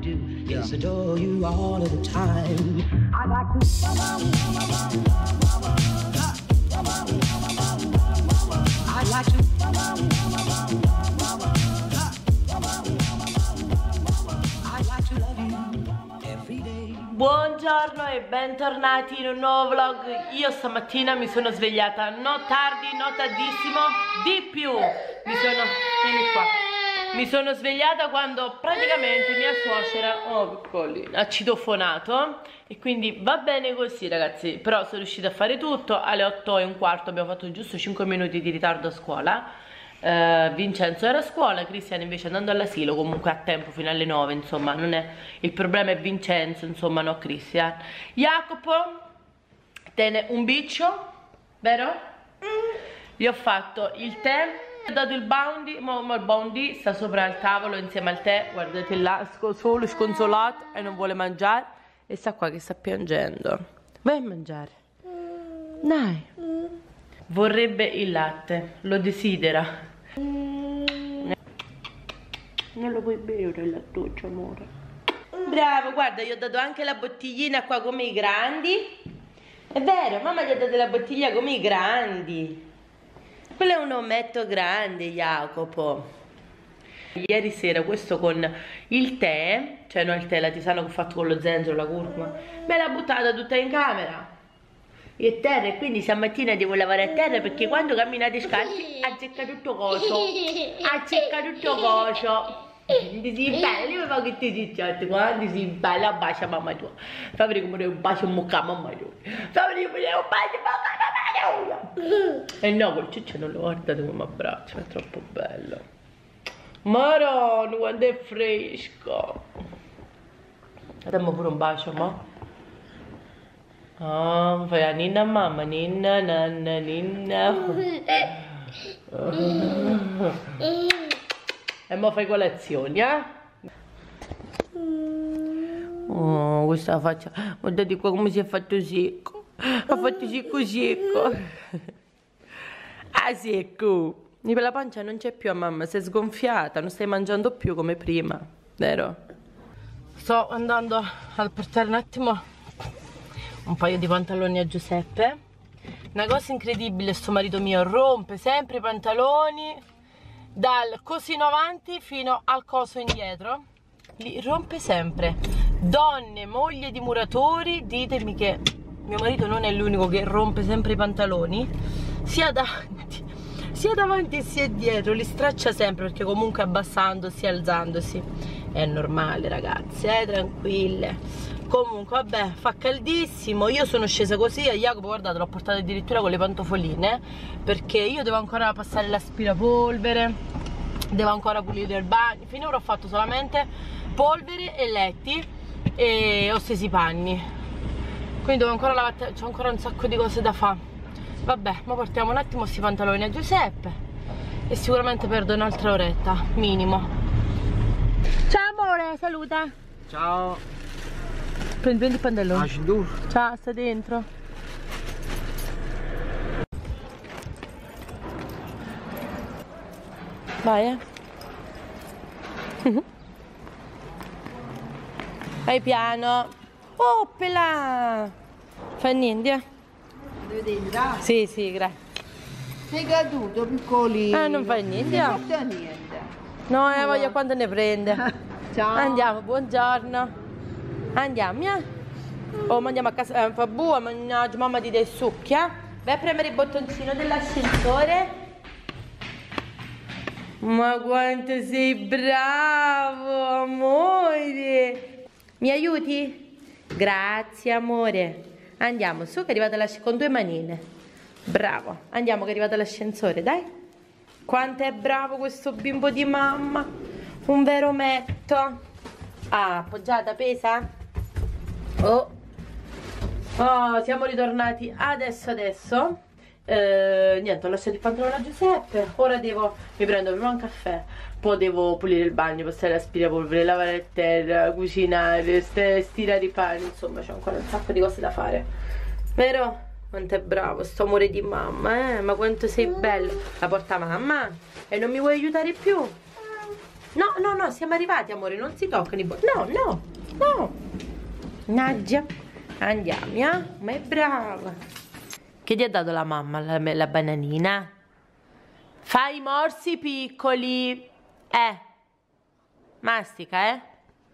do is adore you all of the time. I'd like to I'd like to I'd like to love you every day. Buongiorno e bentornati in un nuovo vlog. Io stamattina mi sono svegliata, no tardi, no tardissimo, di più. Vieni qua. Mi sono svegliata quando praticamente mia suocera, oh piccolina, ha citofonato. E quindi va bene così ragazzi. Però sono riuscita a fare tutto. Alle 8:15 abbiamo fatto giusto 5 minuti di ritardo a scuola. Vincenzo era a scuola, Cristian invece andando all'asilo, comunque a tempo fino alle 9, insomma non è, il problema è Vincenzo, insomma, no Cristian. Jacopo tiene un biccio, vero? Gli ho fatto il tè, ho dato il bounty, il bounty sta sopra il tavolo insieme al tè, guardate là, solo sconsolato e non vuole mangiare e sta qua che sta piangendo. Vai a mangiare, dai. Vorrebbe il latte, lo desidera. Non lo puoi bere il lattuccio, amore. Bravo, guarda, gli ho dato anche la bottiglina qua come i grandi. È vero, mamma gli ha dato la bottiglia come i grandi. Quello è un ometto grande, Jacopo. Ieri sera questo con il tè, cioè no il tè, la tisana che ho fatto con lo zenzero, la curcuma, me l'ha buttata tutta in camera e terra, e quindi stamattina devo lavare a terra perché quando camminate scalzi azzecca tutto coso, azzecca tutto coso. Ti si bella, io vedo che ti si certo, quando si bella bacia mamma tua, fa vedere come un bacio mucca mamma tua, fa vedere come un bacio mamma tua. E no, col ciccio non lo guardate come abbraccia, è troppo bello. Marone, quando è fresco. Diamo pure un bacio, ma. Ah, fai la ninna a mamma, ninna, nanna, ninna. E mo fai colazione, eh? Oh, questa faccia. Guardate qua come si è fatto secco. Ha fatto secco secco. Ah, secco. Per la pancia non c'è più a mamma, sei sgonfiata, non stai mangiando più come prima, vero? Sto andando a portare un attimo un paio di pantaloni a Giuseppe. Una cosa incredibile, sto marito mio rompe sempre i pantaloni dal cosino avanti fino al coso indietro, li rompe sempre. Donne, moglie di muratori, ditemi che mio marito non è l'unico che rompe sempre i pantaloni, sia davanti sia dietro, li straccia sempre perché comunque abbassandosi, alzandosi è normale ragazzi, tranquille. Comunque vabbè, fa caldissimo, io sono scesa così, a Jacopo guardate l'ho portato addirittura con le pantofoline perché io devo ancora passare l'aspirapolvere, devo ancora pulire il bagno, finora ho fatto solamente polvere e letti e ho steso i panni, quindi devo ancora lavare, c'ho ancora un sacco di cose da fare. Vabbè, ma portiamo un attimo questi pantaloni a Giuseppe e sicuramente perdo un'altra oretta, minimo. Ciao amore, saluta. Ciao. Prendi il pantalone. Cintura. Ciao, sta dentro. Vai, Vai piano. Oppela. Fa niente, Devi entrare? Sì, sì, grazie. Sei caduto piccolino. Non fa niente. Non porta niente. No, voglio quando ne prende. Ciao. Andiamo, buongiorno. Andiamo, oh, andiamo a casa, fa buia, mannaggia, mamma ti dai succhia. Vai a premere il bottoncino dell'ascensore. Ma quanto sei bravo, amore. Mi aiuti? Grazie, amore. Andiamo, su che è arrivata con 2 manine. Bravo, andiamo che è arrivato l'ascensore, dai. Quanto è bravo questo bimbo di mamma. Un vero metto. Ah, appoggiata, pesa? Oh, siamo ritornati adesso. Niente, ho lasciato il pantalone a Giuseppe. Ora mi prendo prima un caffè, poi devo pulire il bagno, passare l'aspirapolvere, lavare il terra, cucinare, stirare i pani, insomma c'è ancora un sacco di cose da fare. Vero? Quanto è bravo sto amore di mamma, ma quanto sei bello. La porta mamma? E non mi vuoi aiutare più? No, no, no, siamo arrivati, amore, non si toccano i no, no, no. Nadia, andiamo, ma è brava. Che ti ha dato la mamma, la bananina? Fai i morsi piccoli. Mastica,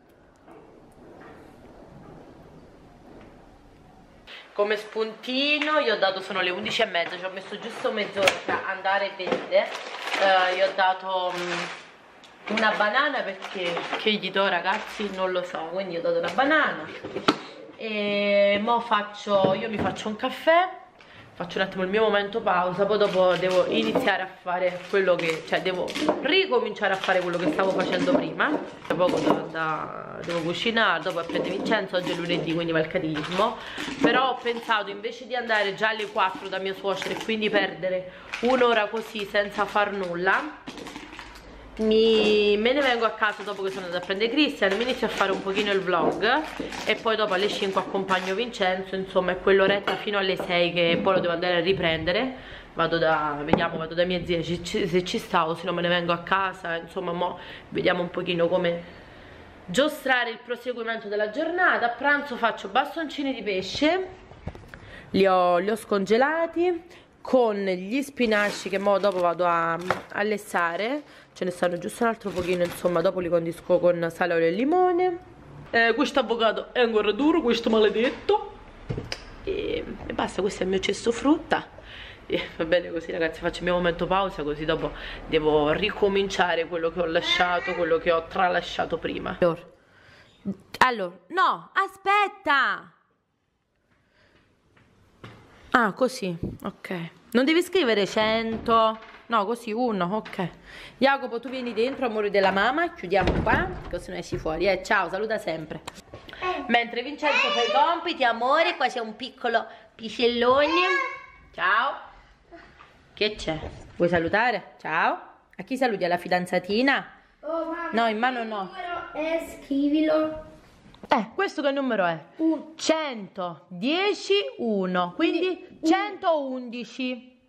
Come spuntino gli ho dato, sono le 11:30, ci ho messo giusto mezz'ora per andare e vedere. Gli ho dato una banana perché che gli do, ragazzi, non lo so, quindi gli ho dato una banana. E mo io mi faccio un caffè, faccio un attimo il mio momento pausa, poi dopo devo iniziare a fare quello che, cioè devo ricominciare a fare quello che stavo facendo prima. Tra poco devo cucinare, dopo prende Vincenzo, oggi è lunedì quindi va il catechismo. Però ho pensato, invece di andare già alle 4 da mia suocera e quindi perdere un'ora così senza far nulla, me ne vengo a casa dopo che sono andata a prendere Cristian, mi inizio a fare un pochino il vlog e poi dopo alle 5 accompagno Vincenzo, insomma è quell'oretta fino alle 6 che poi lo devo andare a riprendere. Vado da mia zia se ci sta, o se no me ne vengo a casa, insomma mo vediamo un pochino come giostrare il proseguimento della giornata. A pranzo faccio bastoncini di pesce, li ho scongelati con gli spinaci che mo dopo vado a lessare, ce ne stanno giusto un altro pochino, insomma dopo li condisco con sale, olio e limone. Questo avocado è ancora duro, questo maledetto, e basta, questo è il mio cesto frutta. E va bene così, ragazzi, faccio il mio momento pausa, così dopo devo ricominciare quello che ho lasciato, quello che ho tralasciato prima. Allora, no, aspetta! Ah, così, ok. Non devi scrivere 100, no, così, 1, ok. Jacopo, tu vieni dentro, amore della mamma, chiudiamo qua, così non esci fuori, ciao, saluta sempre. Mentre Vincenzo fa i compiti, amore, qua c'è un piccolo piscellone. Ciao. Che c'è? Vuoi salutare? Ciao. A chi saluti? Alla fidanzatina? Oh, mamma, No, in mano no. Scrivilo. Questo che numero è? 110, 1, quindi 111.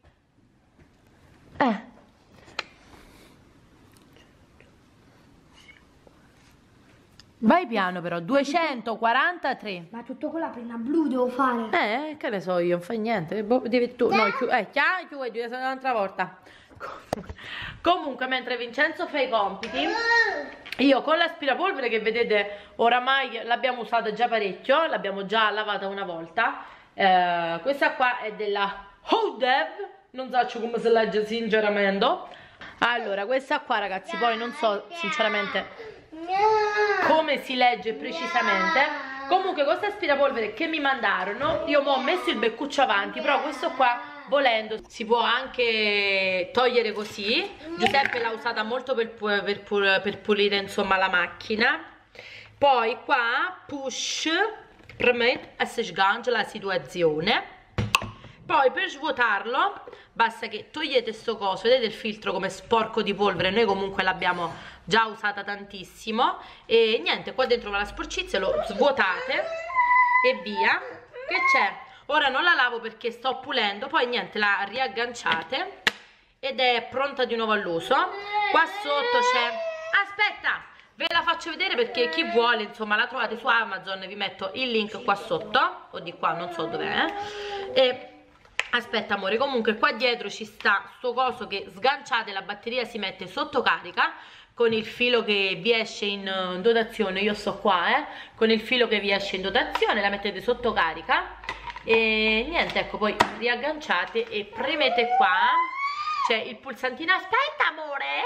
Vai piano però, 243. Ma tutto con la penna blu devo fare. Che ne so io, non fai niente. Devi tu, no, chiudi un'altra volta. Comunque, mentre Vincenzo fa i compiti, io con l'aspirapolvere, che vedete oramai l'abbiamo usata già parecchio, l'abbiamo già lavata una volta. Questa qua è della Hodev, non so come si legge sinceramente. Allora, questa qua, ragazzi, poi non so sinceramente come si legge precisamente. Comunque questo aspirapolvere che mi mandarono, io mo ho messo il beccuccio avanti, però questo qua volendo si può anche togliere così. Giuseppe l'ha usata molto per pulire insomma la macchina. Poi qua push permette a sgangere la situazione. Poi per svuotarlo basta che togliete sto coso, vedete il filtro come sporco di polvere, noi comunque l'abbiamo già usata tantissimo, e niente, qua dentro va la sporcizia, lo svuotate e via. Che c'è? Ora non la lavo perché sto pulendo, poi niente, la riagganciate ed è pronta di nuovo all'uso. Qua sotto c'è, aspetta, ve la faccio vedere perché chi vuole insomma la trovate su Amazon, vi metto il link qua sotto o di qua, non so dov'è. E aspetta amore, comunque qua dietro ci sta sto coso che sganciate, la batteria si mette sotto carica con il filo che vi esce in dotazione. Io sto qua con il filo che vi esce in dotazione, la mettete sotto carica e niente, ecco, poi riagganciate e premete qua, c'è il pulsantino. Aspetta amore,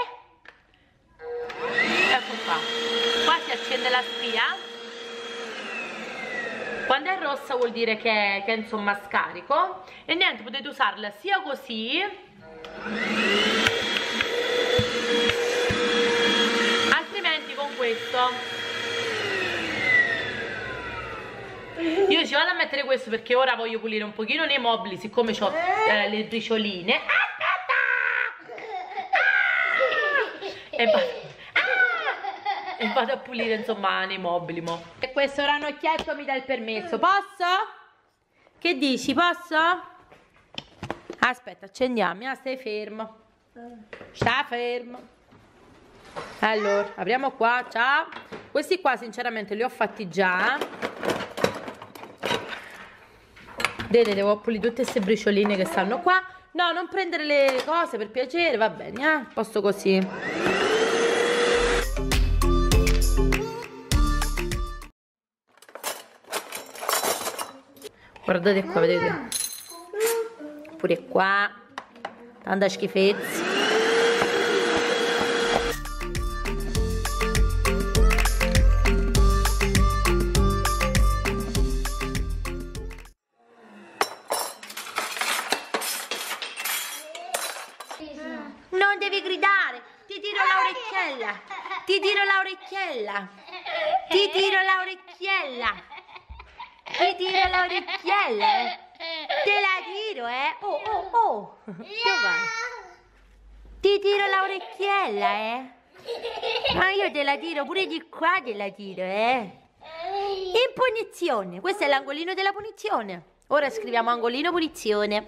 ecco qua si accende la spia. Quando è rossa vuol dire che è insomma scarico, e niente, potete usarla sia così, altrimenti con questo. Io ci vado a mettere questo perché ora voglio pulire un pochino nei mobili, siccome ho le bricioline. E vado a pulire insomma nei mobili mo. E questo ranocchietto mi dà il permesso, posso? Che dici, posso? Aspetta, accendiamo, stai fermo. Sta fermo. Allora, apriamo qua, ciao. Questi qua sinceramente li ho fatti già. Vedete, devo pulire tutte queste bricioline che stanno qua. No, non prendere le cose per piacere, va bene, posto così. Guardate qua, vedete? Pure qua. Tanta schifezza. Non devi gridare, ti tiro l'orecchiella, ti tiro l'orecchiella, ti tiro l'orecchiella, ti tiro l'orecchiella, te la tiro, oh, oh, oh, dove vai? Ti tiro l'orecchiella, ma io te la tiro, pure di qua te la tiro, in punizione, questo è l'angolino della punizione, ora scriviamo angolino punizione.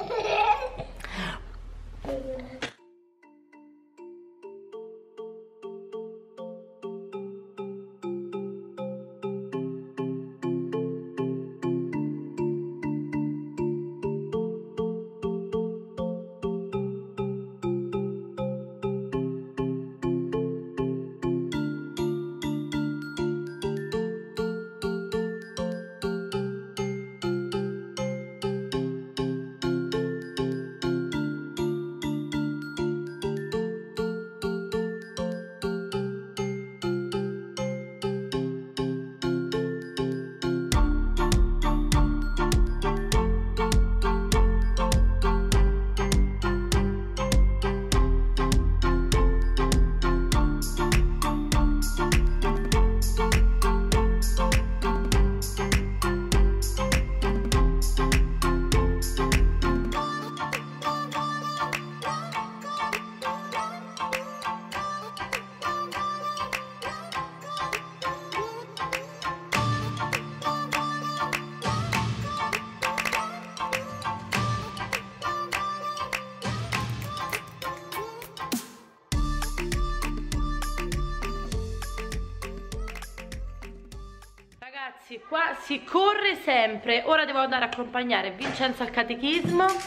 Ragazzi, qua si corre sempre. Ora devo andare a accompagnare Vincenzo al catechismo. No,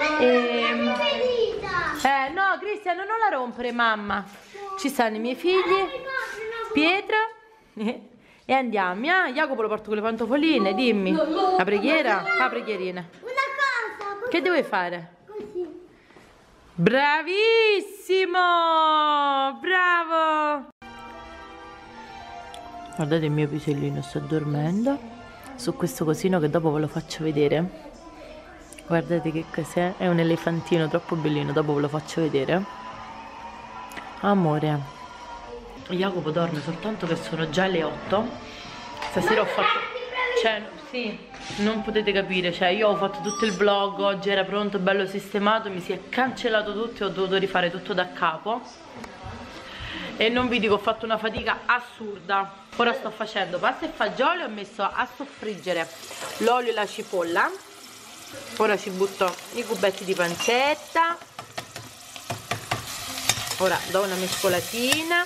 no, Cristian, non la rompere, mamma. Ci stanno i miei figli, Pietro e andiamo. Jacopo lo porto con le pantofoline, dimmi. La preghiera? La preghierina. Una cosa. Che devi fare? Così. Bravissimo! Bravo! Guardate il mio pisellino, sta dormendo su questo cosino che dopo ve lo faccio vedere. Guardate che cos'è, è un elefantino troppo bellino, dopo ve lo faccio vedere. Amore, Jacopo dorme soltanto che sono già le 8. Stasera ho fatto, cioè sì, non potete capire, cioè io ho fatto tutto il vlog, oggi era pronto, bello sistemato, mi si è cancellato tutto e ho dovuto rifare tutto da capo. E non vi dico, ho fatto una fatica assurda. Ora sto facendo pasta e fagioli, ho messo a soffriggere l'olio e la cipolla. Ora ci butto i cubetti di pancetta. Ora do una mescolatina.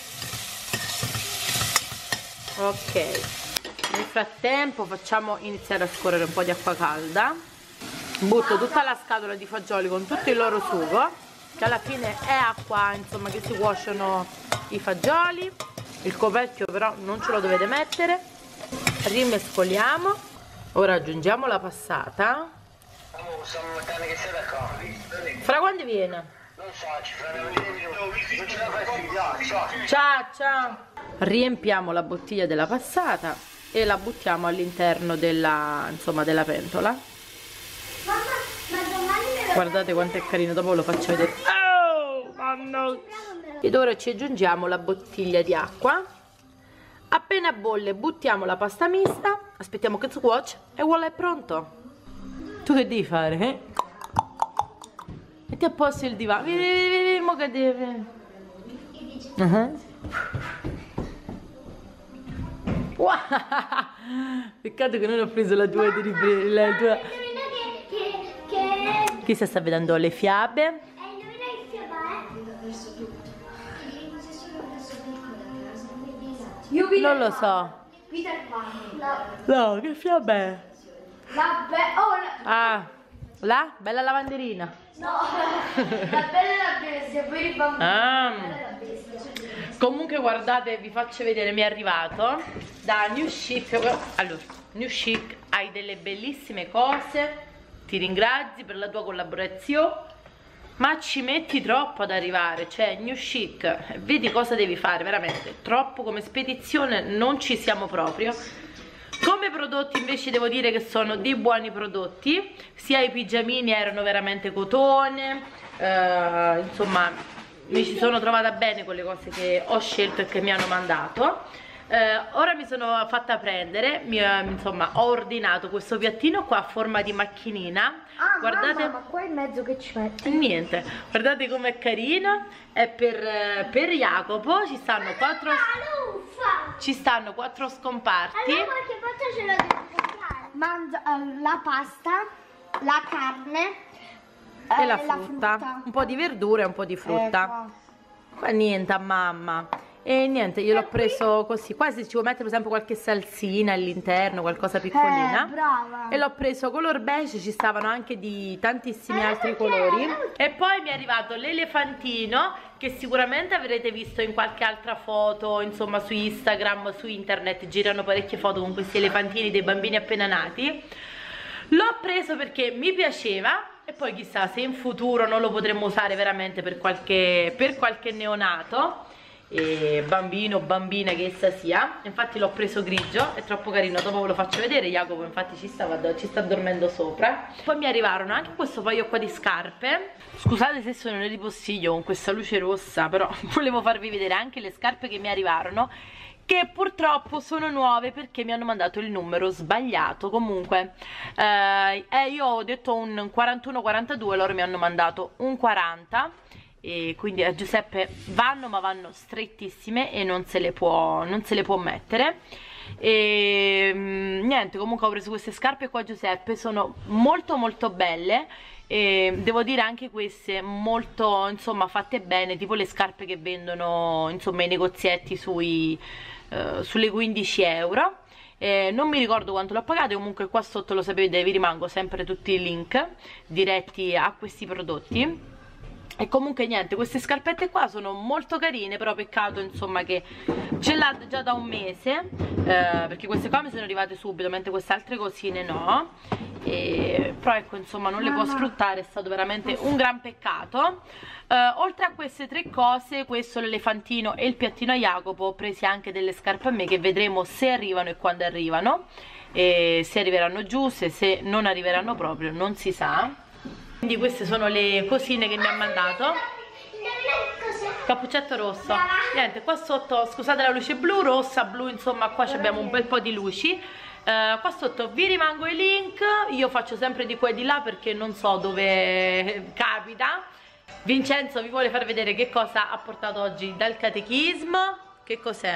Ok, nel frattempo facciamo iniziare a scorrere un po' di acqua calda. Butto tutta la scatola di fagioli con tutto il loro sugo, che alla fine è acqua, insomma, che si cuociono i fagioli. Il coperchio però non ce lo dovete mettere. Rimescoliamo. Ora aggiungiamo la passata. Fra quando viene? Non so, ci farà vedere. Ciao, ciao. Riempiamo la bottiglia della passata e la buttiamo all'interno della, insomma, della pentola. Guardate quanto è carino, dopo ve lo faccio vedere. Oh, mamma. Ed ora ci aggiungiamo la bottiglia di acqua. Appena bolle buttiamo la pasta mista, aspettiamo che scuoce e voilà, è pronto. Tu che devi fare? Metti a posto il divano. Vieni, mo che deve. Peccato che non ho preso la tua di ripresa. Chi sta vedendo le fiabe? Io Non lo so. Peter Pan. No, che fiamma è? La La bella lavanderina. No, la bella e la bestia, poi i bambini. Ah. La bella e la bestia. Comunque guardate, vi faccio vedere, mi è arrivato da New Chic. Allora, New Chic, hai delle bellissime cose, ti ringrazi per la tua collaborazione, ma ci metti troppo ad arrivare, cioè New Chic, vedi cosa devi fare, veramente, troppo come spedizione non ci siamo proprio. Come prodotti invece devo dire che sono dei buoni prodotti, sia i pigiamini erano veramente cotone, insomma mi ci sono trovata bene con le cose che ho scelto e che mi hanno mandato. Ora mi sono fatta prendere, insomma ho ordinato questo piattino qua a forma di macchinina. Guardate, mamma, ma qua in mezzo che ci metti? Niente, guardate com'è carino, è per Jacopo, ci stanno quattro scomparti. Allora qualche volta ce la devo comprare. Mangia la pasta, la carne E la frutta, un po' di verdura e un po' di frutta. Qua niente a mamma. E niente, io l'ho preso così, quasi ci vuoi mettere per esempio qualche salsina all'interno, qualcosa piccolina. Brava. E l'ho preso color beige, ci stavano anche di tantissimi altri colori. E poi mi è arrivato l'elefantino, che sicuramente avrete visto in qualche altra foto, insomma su Instagram, su internet, girano parecchie foto con questi elefantini dei bambini appena nati. L'ho preso perché mi piaceva e poi chissà se in futuro non lo potremmo usare veramente per qualche neonato, bambino o bambina che essa sia. Infatti l'ho preso grigio, è troppo carino, dopo ve lo faccio vedere. Jacopo infatti ci sta dormendo sopra. Poi mi arrivarono anche questo paio qua di scarpe. Scusate se sono nel ripostiglio con questa luce rossa, però volevo farvi vedere anche le scarpe che mi arrivarono, che purtroppo sono nuove perché mi hanno mandato il numero sbagliato. Comunque io ho detto un 41-42, loro mi hanno mandato un 40, e quindi a Giuseppe vanno, ma vanno strettissime e non se le può mettere. E niente, comunque ho preso queste scarpe qua a Giuseppe, sono molto molto belle. E devo dire anche queste molto, insomma, fatte bene, tipo le scarpe che vendono, insomma, i negozietti sulle 15 euro. Non mi ricordo quanto l'ho pagato, comunque qua sotto lo sapete, vi rimango sempre tutti i link diretti a questi prodotti. E comunque niente, queste scarpette qua sono molto carine, però peccato insomma che ce l'ha già da un mese, perché queste qua mi sono arrivate subito, mentre queste altre cosine no. Però ecco, insomma, non le può sfruttare, è stato veramente un gran peccato. Oltre a queste tre cose, questo, l'elefantino e il piattino a Jacopo, ho presi anche delle scarpe a me che vedremo se arrivano e quando arrivano, e se arriveranno giuste, se non arriveranno proprio non si sa. Quindi queste sono le cosine che mi ha mandato. Cappuccetto rosso. Niente, qua sotto, scusate la luce blu, rossa, blu, insomma qua abbiamo un bel po' di luci. Qua sotto vi rimango i link. Io faccio sempre di qua e di là perché non so dove capita. Vincenzo vi vuole far vedere che cosa ha portato oggi dal catechismo. Che cos'è?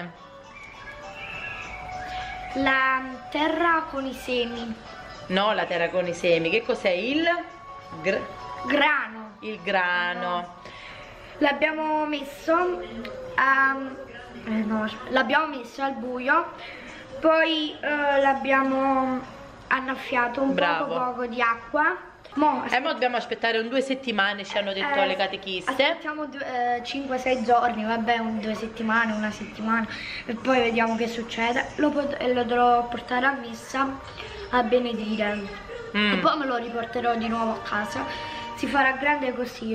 La terra con i semi. No, la terra con i semi. Che cos'è? Il grano. Il grano. L'abbiamo messo l'abbiamo messo al buio, poi l'abbiamo annaffiato un poco di acqua. Mo dobbiamo aspettare 2 settimane, ci hanno detto le catechiste. Aspettiamo 5-6 giorni, vabbè, 2 settimane, una settimana, e poi vediamo che succede. Lo dovrò portare a messa a benedire. E poi me lo riporterò di nuovo a casa. Si farà grande così.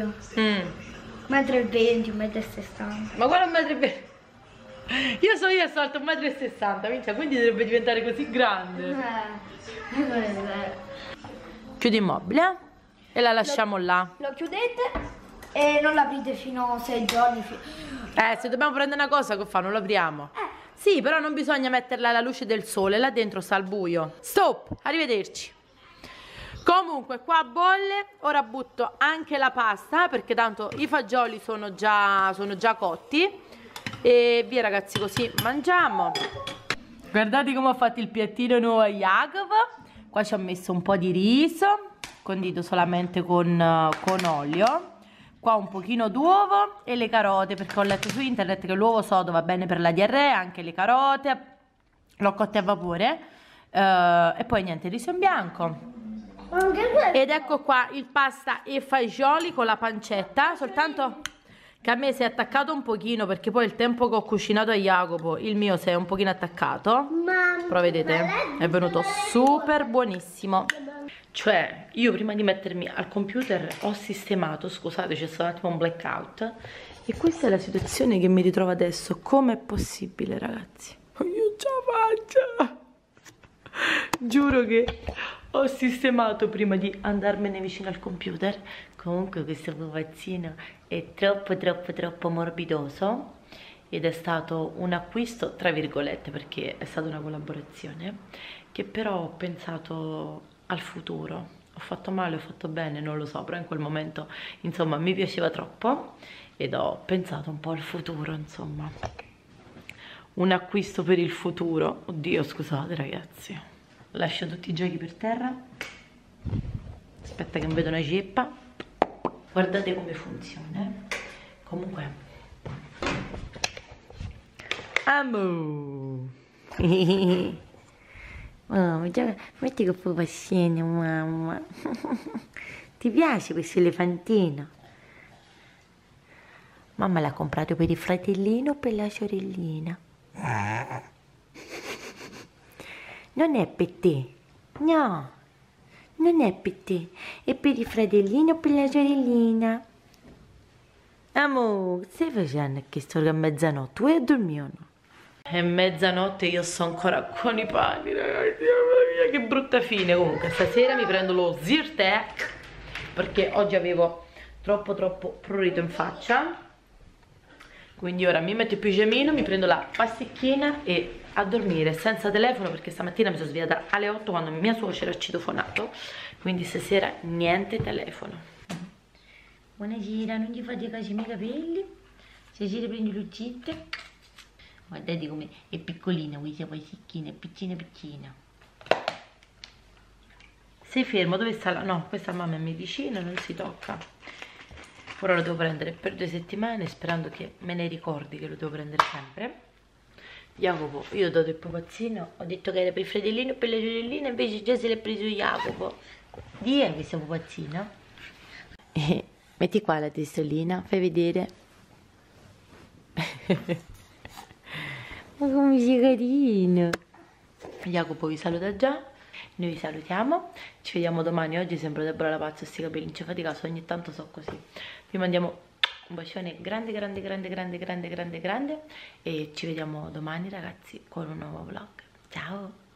1,20 m, 1,60 m. Ma guarda, 1,20 m. Io sto alto 1,60 m, quindi dovrebbe diventare così grande. Non è vero. Chiudi il mobile e la lasciamo là. Lo chiudete e non l'aprite fino a 6 giorni. Se dobbiamo prendere una cosa, che fa? Non l'apriamo? Sì, però non bisogna metterla alla luce del sole, là dentro sta al buio. Stop, arrivederci. Comunque qua bolle, ora butto anche la pasta perché tanto i fagioli sono già cotti. E via ragazzi, così mangiamo. Guardate come ho fatto il piattino nuovo a Jacopo. Qua ci ho messo un po' di riso condito solamente con olio. qua un pochino d'uovo e le carote, perché ho letto su internet che l'uovo sodo va bene per la diarrea, anche le carote. L'ho cotte a vapore. E poi niente, riso in bianco. Ed ecco qua il pasta e fagioli con la pancetta, soltanto che a me si è attaccato un pochino, perché poi il tempo che ho cucinato a Jacopo il mio si è un pochino attaccato, però vedete è venuto super buonissimo. Cioè io prima di mettermi al computer ho sistemato, scusate c'è stato un attimo un blackout, e questa è la situazione che mi ritrovo adesso. Com'è possibile, ragazzi? Io ce la faccio, giuro che ho sistemato prima di andarmene vicino al computer. Comunque questo pupazzino è troppo morbidoso, ed è stato un acquisto tra virgolette, perché è stata una collaborazione, che però ho pensato al futuro. Ho fatto male, ho fatto bene, non lo so, però in quel momento insomma mi piaceva troppo ed ho pensato un po' al futuro, insomma. Un acquisto per il futuro. Oddio, scusate ragazzi, lascio tutti i giochi per terra. Aspetta che non vedo una ceppa. Guardate come funziona. Comunque amo. Oh, già, metti che poi passione, mamma. Ti piace questo elefantino? Mamma l'ha comprato per il fratellino o per la sorellina? Non è per te, no, non è per te, è per il fratellino o per la sorellina. Amore, stai facendo che sto a mezzanotte? Vuoi dormire o no? È mezzanotte e io sto ancora con i panni, ragazzi, mamma mia, che brutta fine. Comunque stasera mi prendo lo Zyrtec, perché oggi avevo troppo prurito in faccia. Quindi ora mi metto il pigiamino, mi prendo la pasticchina e a dormire senza telefono, perché stamattina mi sono svegliata alle 8 quando mia suocera ha citofonato. Quindi stasera niente telefono. Buonasera, non ti fate caso ai miei capelli? Stasera prendi l'uccite. Guardate come è piccolina, questa pasticchina, è piccina. Sei fermo, dove sta la... No, questa mamma è medicina, non si tocca. Ora lo devo prendere per 2 settimane, sperando che me ne ricordi che lo devo prendere sempre. Jacopo, io ho dato il pupazzino, ho detto che era per il fratellino e per la sorellina, invece già se l'è preso Jacopo. Via questo pupazzino. Metti qua la testolina, fai vedere. Ma come sei carino. Jacopo vi saluta già. Noi vi salutiamo, ci vediamo domani. Oggi sembro Deborah la pazza, sti capelli, non ci fate caso, ogni tanto so così. Vi mandiamo un bacione grande e ci vediamo domani ragazzi con un nuovo vlog. Ciao!